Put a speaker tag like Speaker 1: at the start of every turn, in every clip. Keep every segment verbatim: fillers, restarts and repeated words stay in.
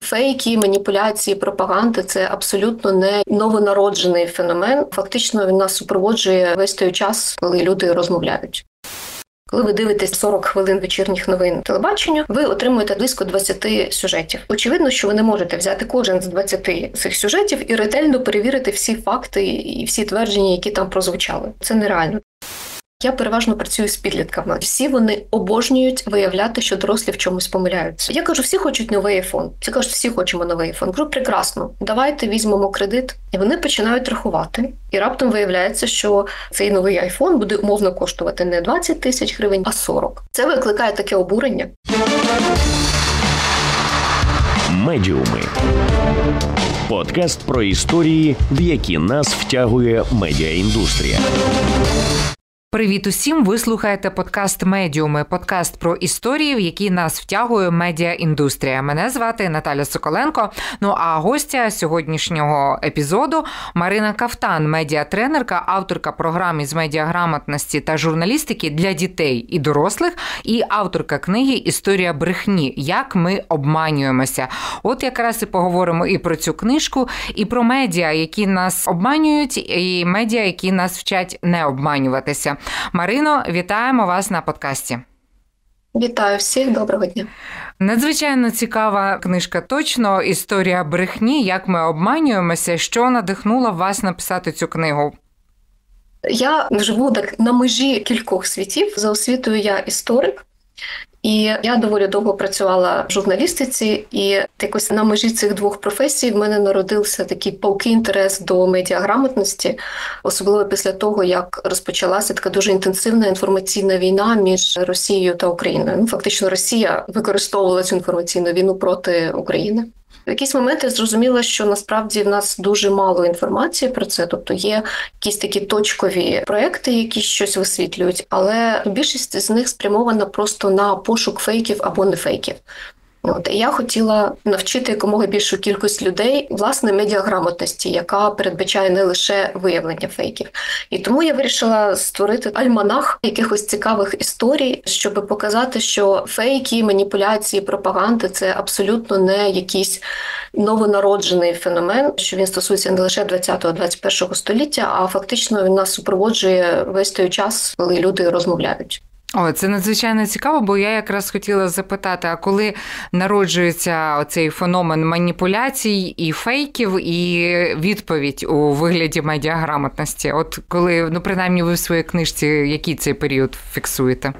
Speaker 1: Фейки, маніпуляції, пропаганди – це абсолютно не новонароджений феномен. Фактично він нас супроводжує весь той час, коли люди розмовляють. Коли ви дивитесь сорок хвилин вечірніх новин телебачення, ви отримуєте близько двадцять сюжетів. Очевидно, що ви не можете взяти кожен з двадцяти цих сюжетів і ретельно перевірити всі факти і всі твердження, які там прозвучали. Це нереально. Я переважно працюю з підлітками. Всі вони обожнюють виявляти, що дорослі в чомусь помиляються. Я кажу, всі хочуть новий айфон. Всі кажуть, всі хочемо новий айфон. Кажу, прекрасно, давайте візьмемо кредит. І вони починають рахувати. І раптом виявляється, що цей новий айфон буде умовно коштувати не двадцять тисяч гривень, а сорок. Це викликає таке обурення.
Speaker 2: Медіуми. Подкаст про історії, в які нас втягує медіаіндустрія.
Speaker 3: Привіт усім! Ви слухаєте подкаст «Медіуми», подкаст про історії, в які нас втягує медіаіндустрія. Мене звати Наталя Соколенко. Ну а гостя сьогоднішнього епізоду – Марина Кафтан, медіатренерка, авторка програм із медіаграмотності та журналістики для дітей і дорослих і авторка книги «Історія брехні. Як ми обманюємося». От якраз і поговоримо і про цю книжку, і про медіа, які нас обманюють, і медіа, які нас вчать не обманюватися. Марино, вітаємо вас на подкасті.
Speaker 1: Вітаю всіх, доброго дня.
Speaker 3: Надзвичайно цікава книжка точно, «Історія брехні. Як ми обманюємося». Що надихнуло вас написати цю книгу?
Speaker 1: Я живу так на межі кількох світів. За освітою я історик. І я доволі довго працювала в журналістиці, і якось на межі цих двох професій в мене народився такий палкий інтерес до медіаграмотності, особливо після того, як розпочалася така дуже інтенсивна інформаційна війна між Росією та Україною. Ну, фактично Росія використовувала цю інформаційну війну проти України. В якийсь момент я зрозуміла, що насправді в нас дуже мало інформації про це, тобто є якісь такі точкові проекти, які щось висвітлюють, але більшість з них спрямована просто на пошук фейків або не фейків. От, і я хотіла навчити якомога більшу кількість людей, власне, медіаграмотності, яка передбачає не лише виявлення фейків. І тому я вирішила створити альманах якихось цікавих історій, щоб показати, що фейки, маніпуляції, пропаганди – це абсолютно не якийсь новонароджений феномен, що він стосується не лише двадцятого-двадцять першого століття, а фактично він нас супроводжує весь той час, коли люди розмовляють.
Speaker 3: О, це надзвичайно цікаво, бо я якраз хотіла запитати, а коли народжується оцей феномен маніпуляцій і фейків, і відповідь у вигляді медіаграмотності? От коли, ну, принаймні ви в своїй книжці, який цей період фіксуєте?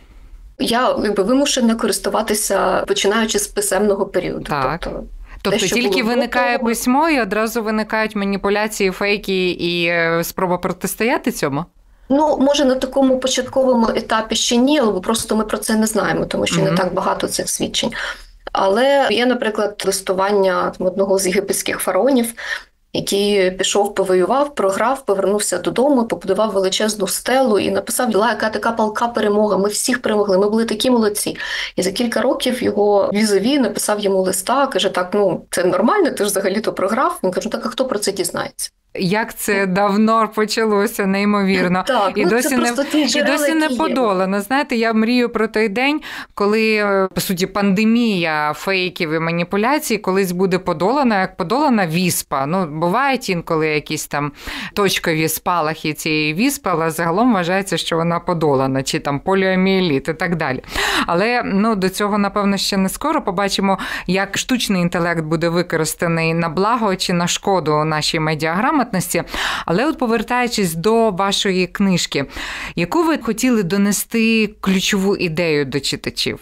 Speaker 1: Я якби вимушена користуватися, починаючи з писемного періоду.
Speaker 3: Так.
Speaker 1: Тобто,
Speaker 3: Тобто
Speaker 1: те,
Speaker 3: тільки
Speaker 1: було
Speaker 3: виникає
Speaker 1: готово.
Speaker 3: письмо, і одразу виникають маніпуляції, фейки і спроба протистояти цьому?
Speaker 1: Ну, може, на такому початковому етапі ще ні, але просто ми про це не знаємо, тому що mm-hmm. не так багато цих свідчень. Але є, наприклад, листування одного з єгипетських фараонів, який пішов, повоював, програв, повернувся додому, побудував величезну стелу і написав: «Була яка така палка перемога, ми всіх перемогли, ми були такі молодці». І за кілька років його візові написав йому листа, каже: «Так, ну, це нормально, ти ж взагалі-то програв». Він каже: «Так, а хто про це дізнається?»
Speaker 3: Як це давно почалося, неймовірно.
Speaker 1: Так,
Speaker 3: і,
Speaker 1: ну,
Speaker 3: досі не, і досі не подолано. Знаєте, я мрію про той день, коли, по суті, пандемія фейків і маніпуляцій колись буде подолана, як подолана віспа. Ну, бувають інколи якісь там точкові спалахи цієї віспи, але загалом вважається, що вона подолана, чи там поліомієліт і так далі. Але, ну, до цього, напевно, ще не скоро. Побачимо, як штучний інтелект буде використаний на благо чи на шкоду нашій медіаграмотності. Але от повертаючись до вашої книжки, яку ви хотіли донести ключову ідею до читачів?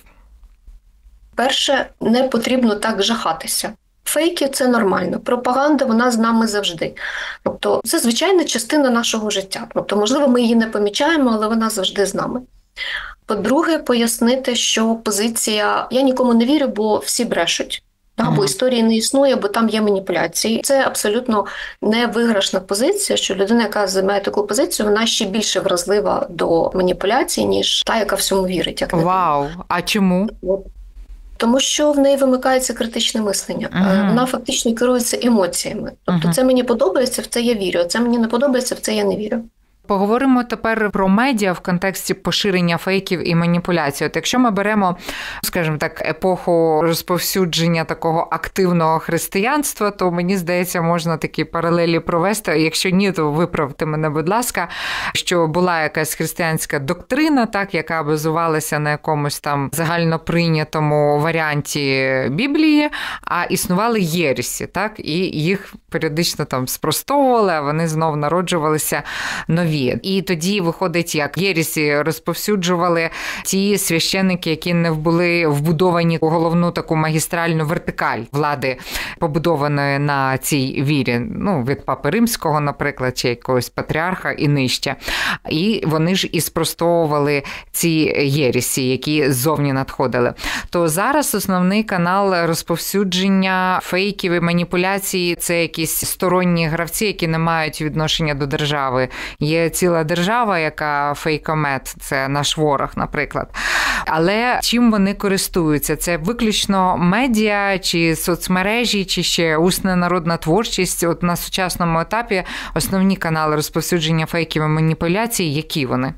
Speaker 1: Перше, не потрібно так жахатися. Фейки – це нормально. Пропаганда, вона з нами завжди. Тобто, це звичайна частина нашого життя. Тобто, можливо, ми її не помічаємо, але вона завжди з нами. По-друге, пояснити, що позиція «я нікому не вірю, бо всі брешуть». Або історії не існує, бо там є маніпуляції. Це абсолютно невиграшна позиція, що людина, яка займає таку позицію, вона ще більше вразлива до маніпуляцій, ніж та, яка всьому вірить. Як
Speaker 3: Вау! А чому?
Speaker 1: Тому що в неї вимикається критичне мислення. Uh-huh. Вона фактично керується емоціями. Тобто uh-huh. це мені подобається, в це я вірю, а це мені не подобається, в це я не вірю.
Speaker 3: Поговоримо тепер про медіа в контексті поширення фейків і маніпуляцій. От якщо ми беремо, скажімо так, епоху розповсюдження такого активного християнства, то, мені здається, можна такі паралелі провести. Якщо ні, то виправте мене, будь ласка, що була якась християнська доктрина, так, яка базувалася на якомусь там загальноприйнятому варіанті Біблії, а існували єресі, так, і їх періодично там спростовували, а вони знов народжувалися нові. І тоді виходить, як єресі розповсюджували ті священники, які не були вбудовані у головну таку магістральну вертикаль влади, побудованої на цій вірі, ну, від Папи Римського, наприклад, чи якогось патріарха і нижче. І вони ж і спростовували ці єресі, які ззовні надходили. То зараз основний канал розповсюдження фейків і маніпуляцій – це якісь сторонні гравці, які не мають відношення до держави. Є ціла держава, яка фейкомет, це наш ворог, наприклад. Але чим вони користуються? Це виключно медіа, чи соцмережі, чи ще усна народна творчість? От на сучасному етапі основні канали розповсюдження фейків і маніпуляцій, які вони?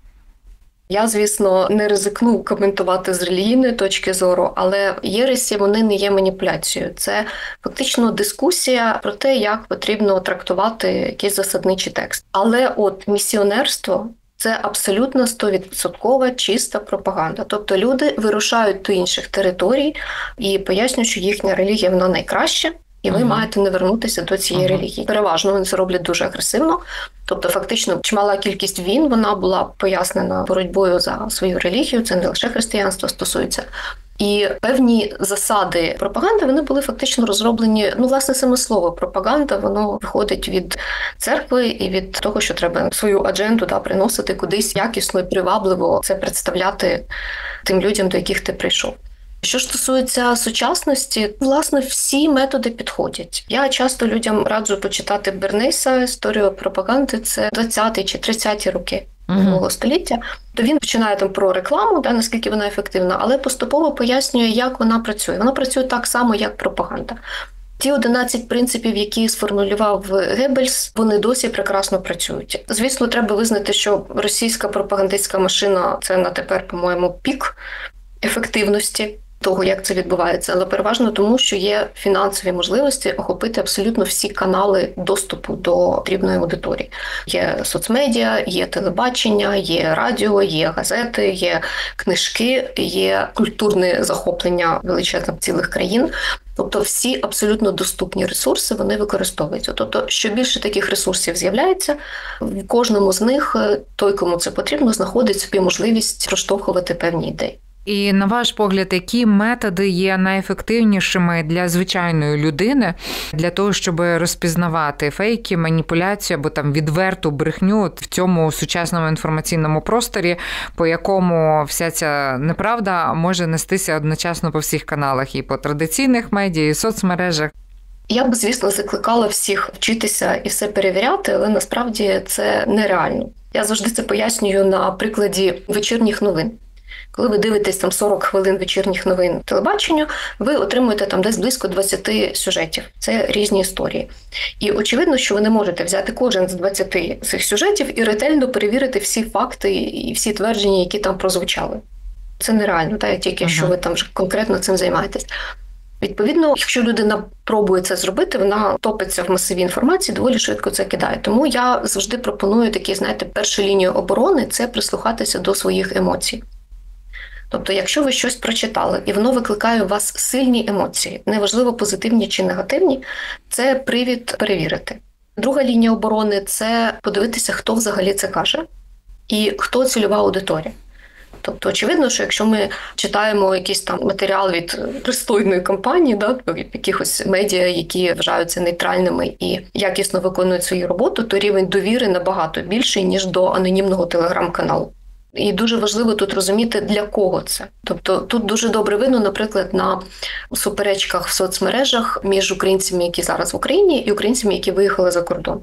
Speaker 1: Я, звісно, не ризикну коментувати з релігійної точки зору, але єресі, вони не є маніпуляцією. Це фактично дискусія про те, як потрібно трактувати якийсь засадничий текст. Але от місіонерство – це абсолютно сто відсотків чиста пропаганда. Тобто люди вирушають до інших територій і пояснюють, що їхня релігія, вона найкраща, і ви uh-huh. маєте не вернутися до цієї uh-huh. релігії. Переважно вони це роблять дуже агресивно. Тобто фактично чимала кількість війн, вона була пояснена боротьбою за свою релігію, це не лише християнство стосується. І певні засади пропаганди, вони були фактично розроблені, ну, власне, саме слово пропаганда, воно виходить від церкви і від того, що треба свою адженду да, приносити кудись якісно і привабливо це представляти тим людям, до яких ти прийшов. Що ж стосується сучасності, власне, всі методи підходять. Я часто людям раджу почитати Бернейса «Історію пропаганди», це двадцяті чи тридцяті роки минулого uh-huh. століття. То він починає там про рекламу, да, наскільки вона ефективна, але поступово пояснює, як вона працює. Вона працює так само, як пропаганда. Ті одинадцять принципів, які сформулював Геббельс, вони досі прекрасно працюють. Звісно, треба визнати, що російська пропагандистська машина – це на тепер, по-моєму, пік ефективності того, як це відбувається, але переважно тому, що є фінансові можливості охопити абсолютно всі канали доступу до потрібної аудиторії. Є соцмедіа, є телебачення, є радіо, є газети, є книжки, є культурне захоплення величезних цілих країн. Тобто всі абсолютно доступні ресурси, вони використовуються. Тобто, що більше таких ресурсів з'являється, в кожному з них той, кому це потрібно, знаходить собі можливість проштовхувати певні ідеї.
Speaker 3: І, на ваш погляд, які методи є найефективнішими для звичайної людини для того, щоб розпізнавати фейки, маніпуляцію або там відверту брехню в цьому сучасному інформаційному просторі, по якому вся ця неправда може нестися одночасно по всіх каналах, і по традиційних медіа, і соцмережах?
Speaker 1: Я б, звісно, закликала всіх вчитися і все перевіряти, але насправді це нереально. Я завжди це пояснюю на прикладі вечірніх новин. Коли ви дивитесь там сорок хвилин вечірніх новин телебаченню, ви отримуєте там десь близько двадцять сюжетів. Це різні історії. І очевидно, що ви не можете взяти кожен з двадцяти цих сюжетів і ретельно перевірити всі факти і всі твердження, які там прозвучали. Це нереально, так, тільки ага. що ви там вже конкретно цим займаєтесь. Відповідно, якщо людина пробує це зробити, вона топиться в масиві інформації, доволі швидко це кидає. Тому я завжди пропоную такі, знаєте, першу лінію оборони – це прислухатися до своїх емоцій. Тобто, якщо ви щось прочитали, і воно викликає у вас сильні емоції, неважливо позитивні чи негативні, це привід перевірити. Друга лінія оборони – це подивитися, хто взагалі це каже і хто цільова аудиторія. Тобто, очевидно, що якщо ми читаємо якийсь там матеріал від пристойної компанії, да, від якихось медіа, які вважаються нейтральними і якісно виконують свою роботу, то рівень довіри набагато більший, ніж до анонімного телеграм-каналу. І дуже важливо тут розуміти, для кого це. Тобто тут дуже добре видно, наприклад, на суперечках в соцмережах між українцями, які зараз в Україні, і українцями, які виїхали за кордон.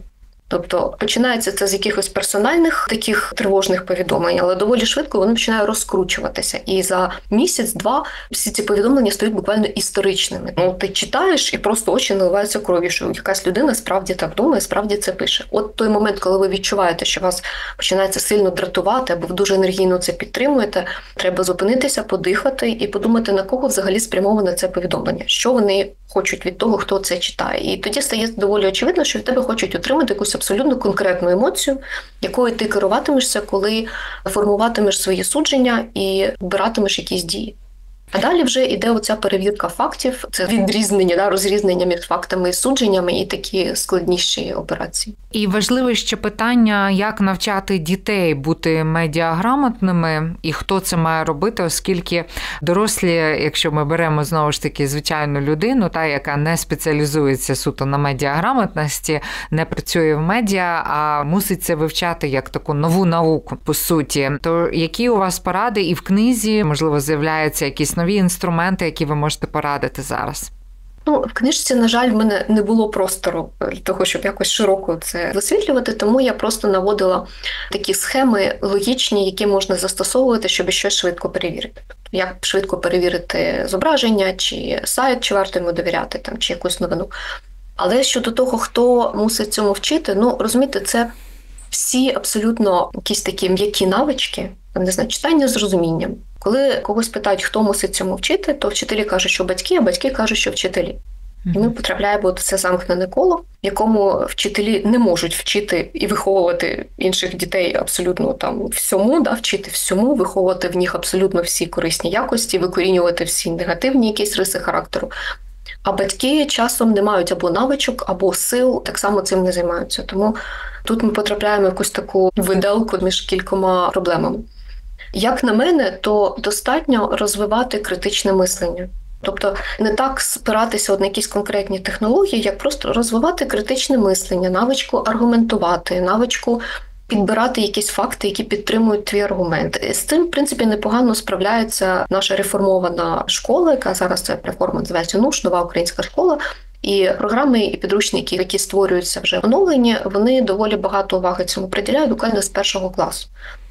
Speaker 1: Тобто починається це з якихось персональних таких тривожних повідомлень, але доволі швидко воно починає розкручуватися. І за місяць-два всі ці повідомлення стають буквально історичними. Ну, ти читаєш і просто очі наливаються кров'ю, що якась людина справді так думає, справді це пише. От той момент, коли ви відчуваєте, що вас починається сильно дратувати, або ви дуже енергійно це підтримуєте, треба зупинитися, подихати і подумати, на кого взагалі спрямоване це повідомлення, що вони хочуть від того, хто це читає. І тоді стає доволі очевидно, що від тебе хочуть отримати якусь абсолютно конкретну емоцію, якою ти керуватимешся, коли формуватимеш свої судження і обиратимеш якісь дії. А далі вже йде оця перевірка фактів, це відрізнення, да, розрізнення між фактами і судженнями і такі складніші операції.
Speaker 3: І важливе ще питання, як навчати дітей бути медіаграмотними і хто це має робити, оскільки дорослі, якщо ми беремо знову ж таки звичайну людину, та, яка не спеціалізується суто на медіаграмотності, не працює в медіа, а мусить це вивчати як таку нову науку, по суті. То які у вас поради і в книзі, можливо, з'являються якісь нові інструменти, які ви можете порадити зараз?
Speaker 1: Ну, в книжці, на жаль, в мене не було простору для того, щоб якось широко це висвітлювати, тому я просто наводила такі схеми логічні, які можна застосовувати, щоб щось швидко перевірити. Як швидко перевірити зображення, чи сайт, чи варто йому довіряти, там, чи якусь новину. Але щодо того, хто мусить цьому вчити, ну, розумієте, це всі абсолютно якісь такі м'які навички, не знаю, читання з розумінням. Коли когось питають, хто мусить цьому вчити, то вчителі кажуть, що батьки, а батьки кажуть, що вчителі. І ми потрапляємо в це замкнене коло, в якому вчителі не можуть вчити і виховувати інших дітей абсолютно там всьому, да, вчити всьому, виховувати в них абсолютно всі корисні якості, викорінювати всі негативні якісь риси характеру. А батьки часом не мають або навичок, або сил, так само цим не займаються. Тому тут ми потрапляємо в якусь таку виделку між кількома проблемами. Як на мене, то достатньо розвивати критичне мислення. Тобто не так спиратися от на якісь конкретні технології, як просто розвивати критичне мислення, навичку аргументувати, навичку підбирати якісь факти, які підтримують твій аргумент. З цим, в принципі, непогано справляється наша реформована школа, яка зараз ця реформа називається НУШ, нова українська школа. І програми, і підручники, які створюються вже оновлені, вони доволі багато уваги цьому приділяють буквально з першого класу.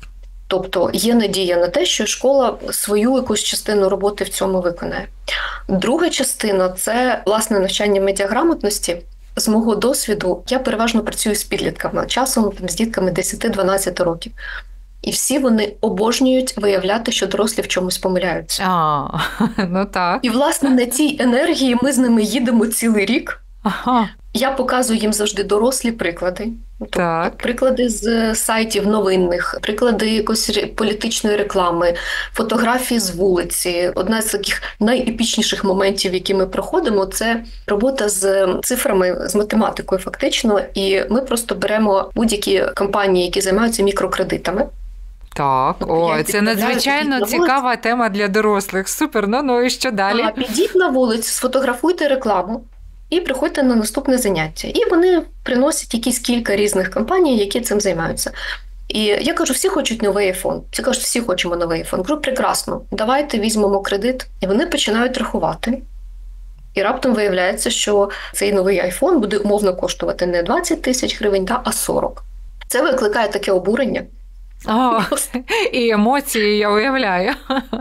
Speaker 1: Тобто є надія на те, що школа свою якусь частину роботи в цьому виконає. Друга частина – це, власне, навчання медіаграмотності. З мого досвіду, я переважно працюю з підлітками, часом там, з дітками десять-дванадцять років. І всі вони обожнюють виявляти, що дорослі в чомусь помиляються.
Speaker 3: А, ну так.
Speaker 1: І, власне, на цій енергії ми з ними їдемо цілий рік.
Speaker 3: Ага.
Speaker 1: Я показую їм завжди дорослі приклади.
Speaker 3: Так.
Speaker 1: Приклади з сайтів новинних, приклади якоїсь політичної реклами, фотографії з вулиці. Одна з таких найепічніших моментів, які ми проходимо, це робота з цифрами, з математикою фактично. І ми просто беремо будь-які компанії, які займаються мікрокредитами.
Speaker 3: Так, о, це надзвичайно цікава тема для дорослих. Супер, ну, ну і що далі?
Speaker 1: А, підіть на вулицю, сфотографуйте рекламу. І приходьте на наступне заняття. І вони приносять якісь кілька різних компаній, які цим займаються. І я кажу, всі хочуть новий айфон. Всі кажуть, всі хочемо новий айфон. Кажу, прекрасно, давайте візьмемо кредит. І вони починають рахувати. І раптом виявляється, що цей новий айфон буде умовно коштувати не двадцять тисяч гривень, а сорок. Це викликає таке обурення.
Speaker 3: О, і емоції, я уявляю.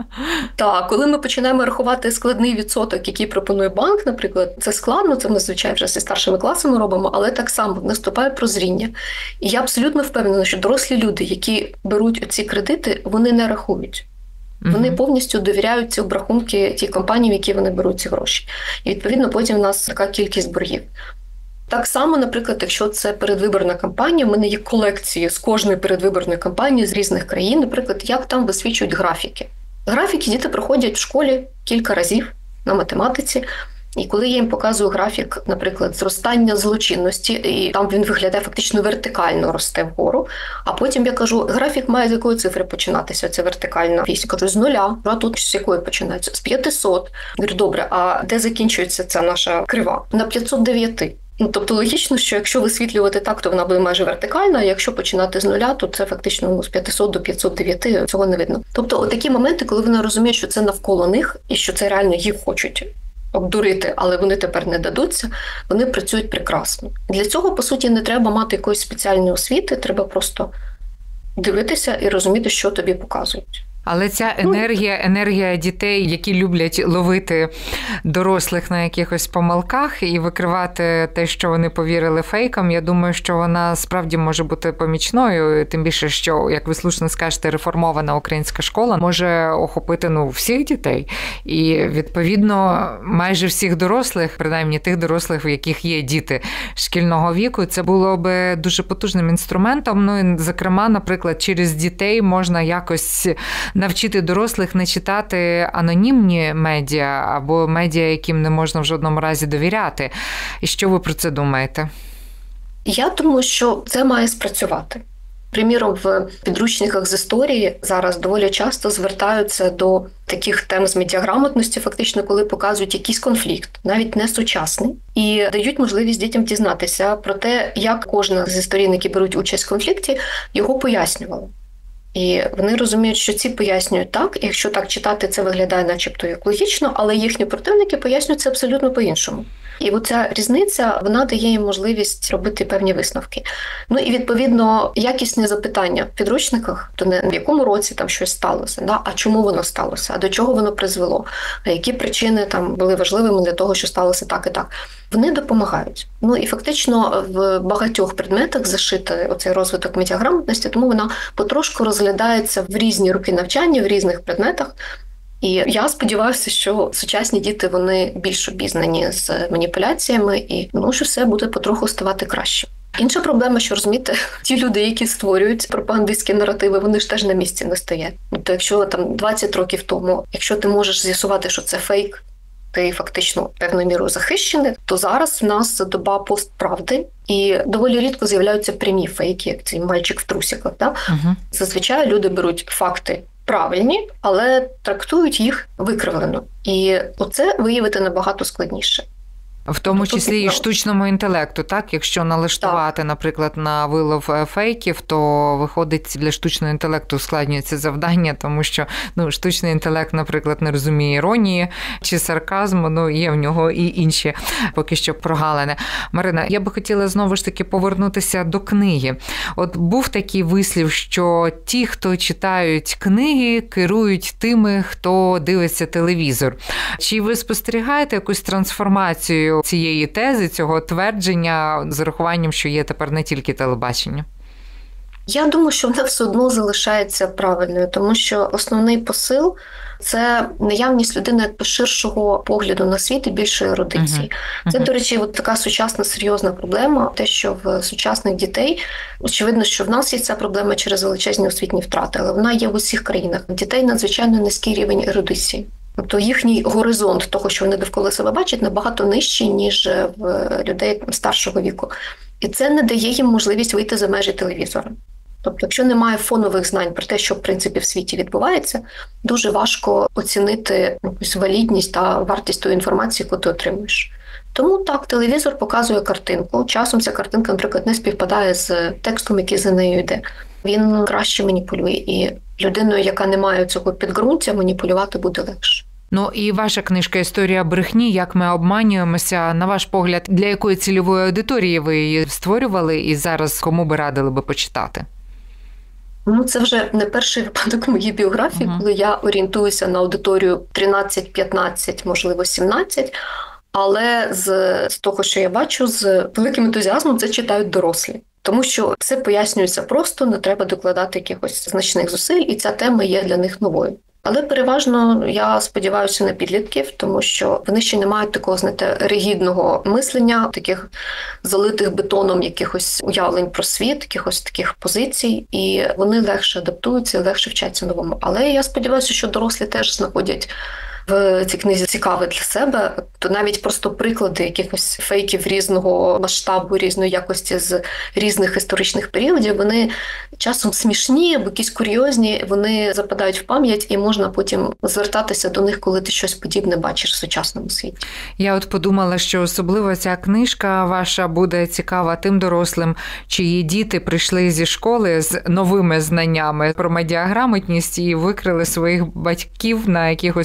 Speaker 1: Так, коли ми починаємо рахувати складний відсоток, який пропонує банк, наприклад, це складно, це ми, звичайно, вже зі старшими класами робимо, але так само наступає прозріння. І я абсолютно впевнена, що дорослі люди, які беруть ці кредити, вони не рахують. Вони mm-hmm. повністю довіряють ці обрахунки тій компанії, в які вони беруть ці гроші. І, відповідно, потім в нас така кількість боргів. Так само, наприклад, якщо це передвиборна кампанія, в мене є колекції з кожної передвиборної кампанії з різних країн, наприклад, як там висвічують графіки. Графіки діти проходять в школі кілька разів на математиці, і коли я їм показую графік, наприклад, зростання злочинності, і там він виглядає фактично вертикально, росте вгору, а потім я кажу, графік має з якої цифри починатися, ця вертикальна вісь. Кажу, з нуля, а тут з якої починається? З п'ятисот. Говорю, добре, а де закінчується ця наша крива? На п'ятсот дев'ять. Ну, тобто логічно, що якщо висвітлювати так, то вона буде майже вертикальна, а якщо починати з нуля, то це фактично ну, з п'ятисот до п'ятсот дев'ять, цього не видно. Тобто такі моменти, коли вони розуміють, що це навколо них і що це реально їх хочуть обдурити, але вони тепер не дадуться, вони працюють прекрасно. Для цього, по суті, не треба мати якоїсь спеціальної освіти, треба просто дивитися і розуміти, що тобі показують.
Speaker 3: Але ця енергія, енергія дітей, які люблять ловити дорослих на якихось помилках і викривати те, що вони повірили фейкам, я думаю, що вона справді може бути помічною, тим більше, що, як ви слушно скажете, реформована українська школа може охопити, ну, всіх дітей. І, відповідно, майже всіх дорослих, принаймні тих дорослих, в яких є діти шкільного віку, це було би дуже потужним інструментом. Ну, і, зокрема, наприклад, через дітей можна якось навчити дорослих не читати анонімні медіа або медіа, яким не можна в жодному разі довіряти. І що ви про це думаєте?
Speaker 1: Я думаю, що це має спрацювати. Приміром, в підручниках з історії зараз доволі часто звертаються до таких тем з медіаграмотності, фактично, коли показують якийсь конфлікт, навіть не сучасний, і дають можливість дітям дізнатися про те, як кожна зі сторін, які беруть участь в конфлікті, його пояснювала. І вони розуміють, що ці пояснюють так, і якщо так читати, це виглядає начебто як логічно, але їхні противники пояснюють це абсолютно по-іншому. І оця різниця, вона дає їм можливість робити певні висновки. Ну і, відповідно, якісні запитання в підручниках, то не в якому році там щось сталося, да? А чому воно сталося, а до чого воно призвело, а які причини там були важливими для того, що сталося так і так. Вони допомагають. Ну і фактично в багатьох предметах зашитий оцей розвиток медіаграмотності, тому вона потрошку розглядається в різні роки навчання, в різних предметах. І я сподіваюся, що сучасні діти, вони більш обізнані з маніпуляціями, і ну, що все буде потроху ставати краще. Інша проблема, що, розумієте, ті люди, які створюють пропагандистські наративи, вони ж теж на місці не стоять. Тобто, якщо там двадцять років тому, якщо ти можеш з'ясувати, що це фейк, ти фактично певною мірою захищений, то зараз в нас доба постправди, і доволі рідко з'являються прямі фейки, як цей мальчик в трусиках. Да? Uh-huh. Зазвичай люди беруть факти правильні, але трактують їх викривлено. І оце виявити набагато складніше.
Speaker 3: В тому числі і штучному інтелекту, так? Якщо налаштувати, так, наприклад, на вилов фейків, то виходить, для штучного інтелекту ускладнюється завдання, тому що ну, штучний інтелект, наприклад, не розуміє іронії чи сарказму, ну, є в нього і інші поки що прогалини. Марина, я би хотіла знову ж таки повернутися до книги. От був такий вислів, що ті, хто читають книги, керують тими, хто дивиться телевізор. Чи ви спостерігаєте якусь трансформацію цієї тези, цього твердження з урахуванням, що є тепер не тільки телебачення?
Speaker 1: Я думаю, що вона все одно залишається правильною, тому що основний посил – це наявність людини як ширшого погляду на світ і більшої ерудиції. Uh-huh. Uh-huh. Це, до речі, от така сучасна серйозна проблема, те, що в сучасних дітей, очевидно, що в нас є ця проблема через величезні освітні втрати, але вона є в усіх країнах. В дітей надзвичайно низький рівень ерудиції. Тобто їхній горизонт того, що вони довкола себе бачать, набагато нижчий, ніж в людей старшого віку. І це не дає їм можливість вийти за межі телевізора. Тобто, якщо немає фонових знань про те, що в принципі в світі відбувається, дуже важко оцінити якусь валідність та вартість тої інформації, яку ти отримуєш. Тому так, телевізор показує картинку. Часом ця картинка, наприклад, не співпадає з текстом, який за нею йде. Він краще маніпулює, і людиною, яка не має цього підґрунтя, маніпулювати буде легше.
Speaker 3: Ну і ваша книжка «Історія брехні. Як ми обманюємося», на ваш погляд, для якої цільової аудиторії ви її створювали і зараз кому би радили би почитати?
Speaker 1: Ну, це вже не перший випадок моєї біографії, uh-huh. коли я орієнтуюся на аудиторію тринадцять-п'ятнадцять, можливо, сімнадцять, але з, з того, що я бачу, з великим ентузіазмом це читають дорослі. Тому що все пояснюється просто, не треба докладати якихось значних зусиль, і ця тема є для них новою. Але переважно я сподіваюся на підлітків, тому що вони ще не мають такого, знаєте, ригідного мислення, таких залитих бетоном якихось уявлень про світ, якихось таких позицій, і вони легше адаптуються, легше вчаться новому. Але я сподіваюся, що дорослі теж знаходять в цій книзі цікаве для себе, то навіть просто приклади якихось фейків різного масштабу, різної якості з різних історичних періодів, вони часом смішні або якісь курйозні, вони западають в пам'ять і можна потім звертатися до них, коли ти щось подібне бачиш в сучасному світі.
Speaker 3: Я от подумала, що особливо ця книжка ваша буде цікава тим дорослим, чиї діти прийшли зі школи з новими знаннями про медіаграмотність і викрили своїх батьків на якихось помилкових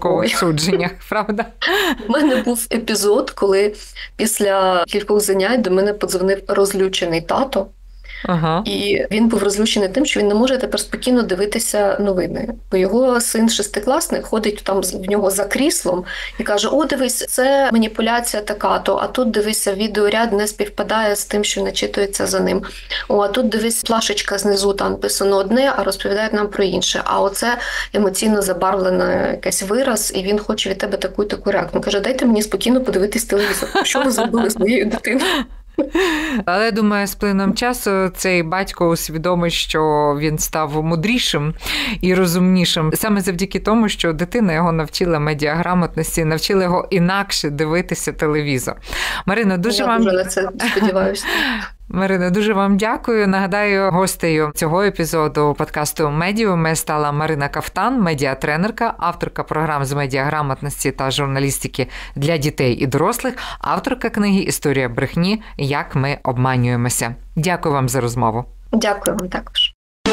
Speaker 3: помилкових Ой. судженнях, правда?
Speaker 1: У мене був епізод, коли після кількох занять до мене подзвонив розлючений тато. Ага. І він був розлючений тим, що він не може тепер спокійно дивитися новини. Бо його син шестикласник ходить там в нього за кріслом і каже: о, дивись, це маніпуляція така-то, а тут, дивися, відеоряд не співпадає з тим, що начитується за ним. О, а тут, дивись, плашечка знизу, там написано одне, а розповідають нам про інше. А оце емоційно забарвлений якийсь вираз, і він хоче від тебе таку і таку реакцію. Він каже: дайте мені спокійно подивитись телевізор. Що ви зробили з моєю дитиною?
Speaker 3: Але, думаю, з плином часу цей батько усвідомить, що він став мудрішим і розумнішим. Саме завдяки тому, що дитина його навчила медіаграмотності, навчила його інакше дивитися телевізор. Марина, дуже
Speaker 1: Я
Speaker 3: вам...
Speaker 1: дуже на це сподіваюся.
Speaker 3: Марина, дуже вам дякую. Нагадаю, гостею цього епізоду подкасту «Медіуми» стала Марина Кафтан, медіатренерка, авторка програм з медіаграмотності та журналістики для дітей і дорослих, авторка книги «Історія брехні. Як ми обманюємося». Дякую вам за розмову.
Speaker 1: Дякую вам також.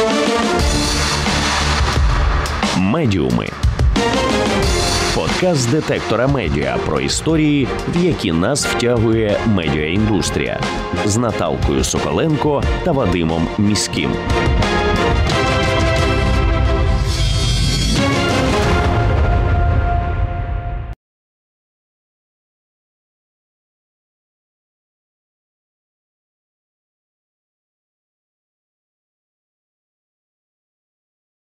Speaker 2: «Медіуми» – подкаст детектора медіа про історії, в які нас втягує медіаіндустрія з Наталкою Соколенко та Вадимом Міським.